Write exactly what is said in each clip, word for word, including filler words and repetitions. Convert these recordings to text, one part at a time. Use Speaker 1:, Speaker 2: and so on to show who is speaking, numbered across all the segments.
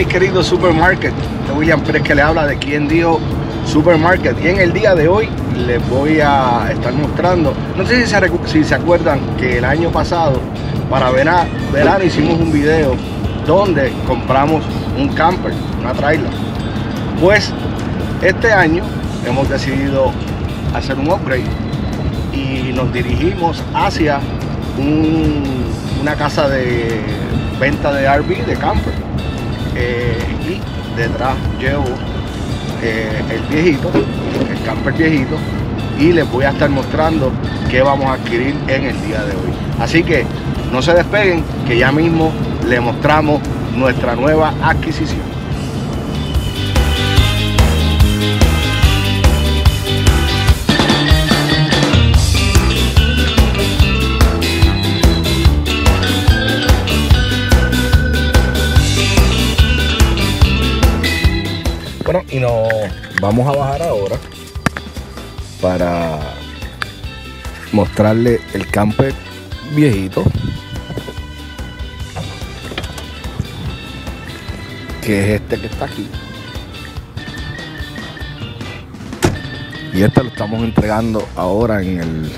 Speaker 1: querido Supermarket, de William Pérez que le habla de Quien Dijo Supermarket. Y en el día de hoy les voy a estar mostrando, no sé si se, si se acuerdan que el año pasado para verano, verano hicimos un video donde compramos un camper, una trailer. Pues este año hemos decidido hacer un upgrade y nos dirigimos hacia un, una casa de venta de R V, de camper. Eh, y detrás llevo eh, el viejito, el camper viejito, y les voy a estar mostrando qué vamos a adquirir en el día de hoy. Así que no se despeguen, que ya mismo les mostramos nuestra nueva adquisición. Bueno, y nos vamos a bajar ahora para mostrarle el camper viejito, que es este que está aquí. Y este lo estamos entregando ahora en el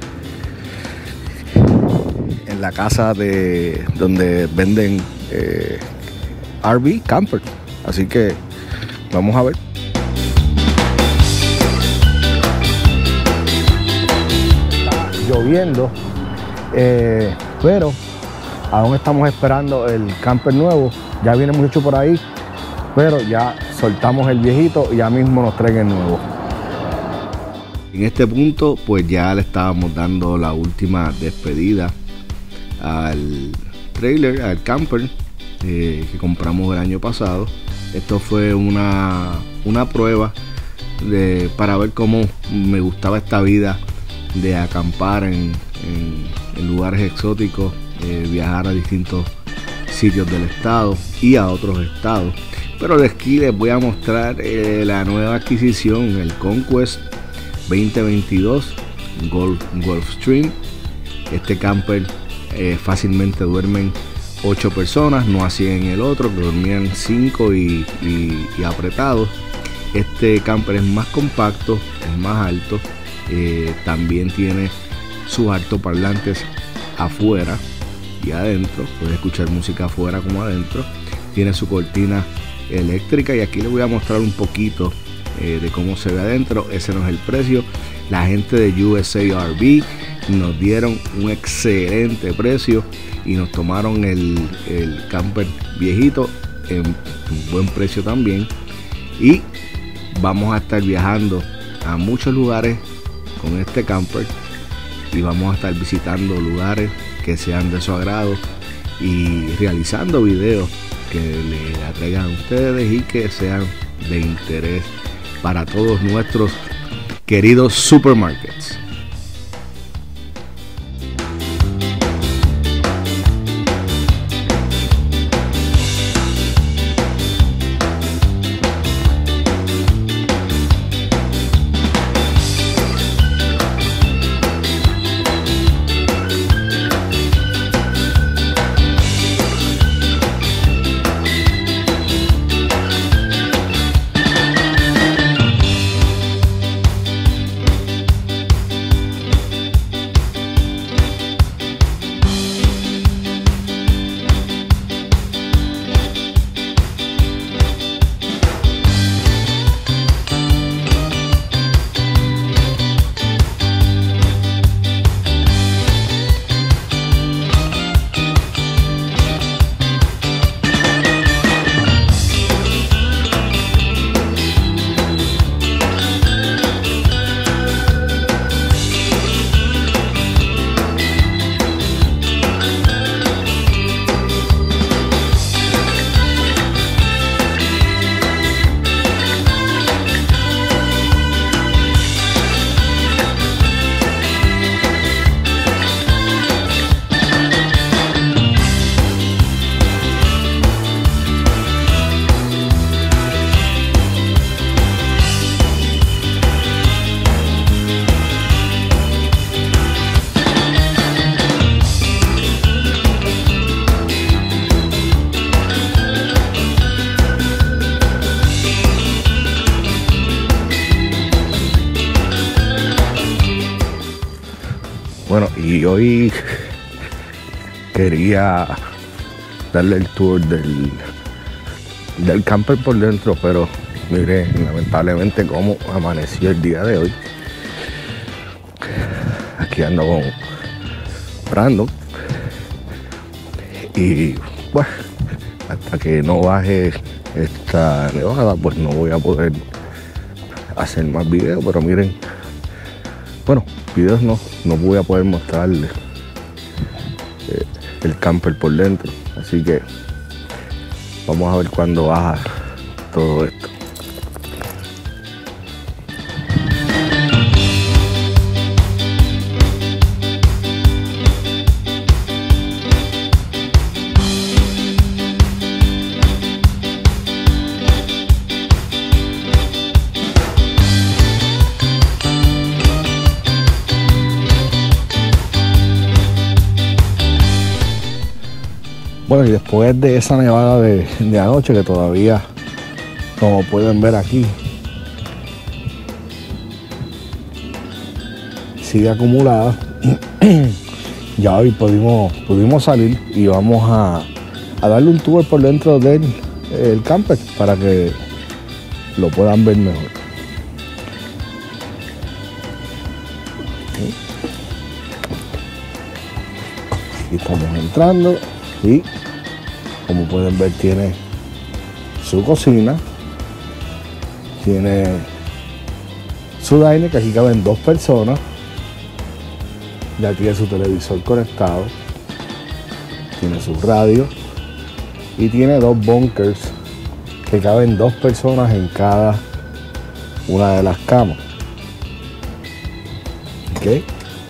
Speaker 1: en la casa de donde venden eh, R V camper. Así que vamos a ver. Está lloviendo, eh, pero aún estamos esperando el camper nuevo. Ya viene mucho por ahí, pero ya soltamos el viejito y ya mismo nos traen el nuevo. En este punto, pues ya le estábamos dando la última despedida al trailer, al camper eh, que compramos el año pasado. Esto fue una, una prueba de, para ver cómo me gustaba esta vida de acampar en, en, en lugares exóticos, eh, viajar a distintos sitios del estado y a otros estados. Pero de aquí les voy a mostrar eh, la nueva adquisición, el Conquest veinte veintidós Golf, Gulfstream. Este camper eh, fácilmente duermen ocho personas, no así en el otro que dormían cinco y, y, y apretados. Este camper es más compacto, es más alto, eh, también tiene sus altoparlantes afuera y adentro, puede escuchar música afuera como adentro, tiene su cortina eléctrica y aquí les voy a mostrar un poquito eh, de cómo se ve adentro. Ese no es el precio. La gente de U S A R V nos dieron un excelente precio y nos tomaron el, el camper viejito en un buen precio también, y vamos a estar viajando a muchos lugares con este camper y vamos a estar visitando lugares que sean de su agrado y realizando videos que le atraigan a ustedes y que sean de interés para todos nuestros queridos supermarkets. Bueno, y hoy quería darle el tour del, del camper por dentro, pero mire, lamentablemente cómo amaneció el día de hoy. Aquí ando con Brandon y bueno, hasta que no baje esta nevada pues no voy a poder hacer más videos, pero miren, bueno, videos no, no voy a poder mostrarles eh, el camper por dentro, así que vamos a ver cuándo baja todo esto. Bueno, y después de esa nevada de, de anoche, que todavía, como pueden ver aquí, sigue acumulada, ya hoy pudimos, pudimos salir y vamos a, a darle un tour por dentro del el camper para que lo puedan ver mejor. Y estamos entrando y como pueden ver tiene su cocina, tiene su diner, que aquí caben dos personas, ya tiene su televisor conectado, tiene su radio y tiene dos bunkers que caben dos personas en cada una de las camas. Ok,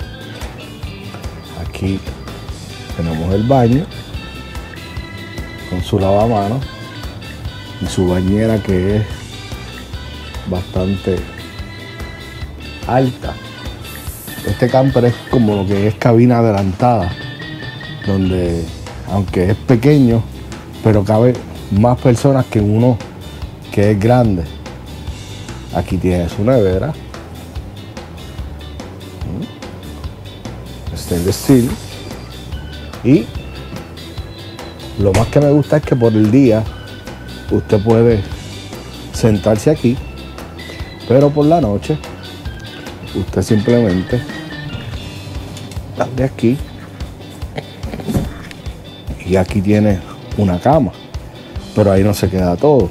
Speaker 1: aquí tenemos el baño con su lavamanos y su bañera, que es bastante alta. Este camper es como lo que es cabina adelantada, donde aunque es pequeño, pero cabe más personas que uno que es grande. Aquí tiene su nevera, stainless steel, y lo más que me gusta es que por el día usted puede sentarse aquí, pero por la noche usted simplemente sale aquí y aquí tiene una cama, pero ahí no se queda todo.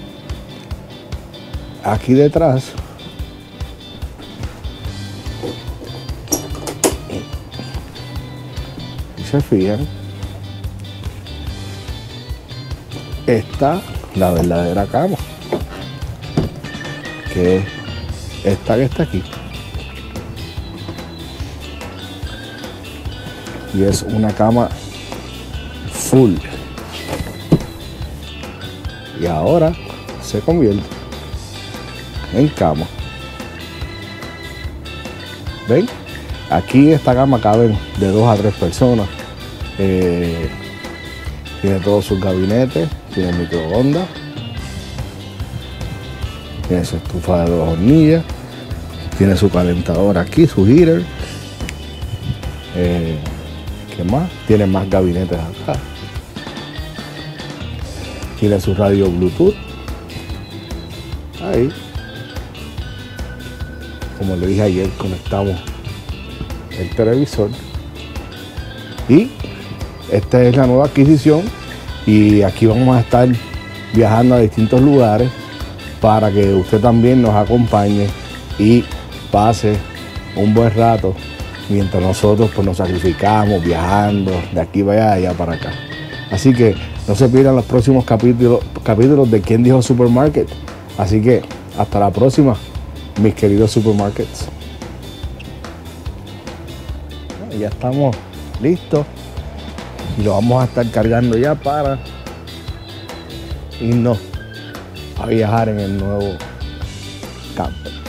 Speaker 1: Aquí detrás y se fijan, está la verdadera cama, que es esta que está aquí, y es una cama full, y ahora se convierte en cama. ¿Ven? Aquí esta cama caben de dos a tres personas. eh, tiene todos sus gabinetes, tiene microondas, tiene su estufa de dos hornillas, tiene su calentador aquí, su heater. Eh, ¿Qué más? Tiene más gabinetes acá. Tiene su radio Bluetooth. Ahí. Como le dije ayer, conectamos el televisor. Y esta es la nueva adquisición. Y aquí vamos a estar viajando a distintos lugares para que usted también nos acompañe y pase un buen rato mientras nosotros pues nos sacrificamos viajando de aquí para allá, allá para acá. Así que no se pierdan los próximos capítulos, capítulos de ¿Quién dijo Supermarket? Así que hasta la próxima, mis queridos supermarkets. Ya estamos listos y lo vamos a estar cargando ya para irnos a viajar en el nuevo camper.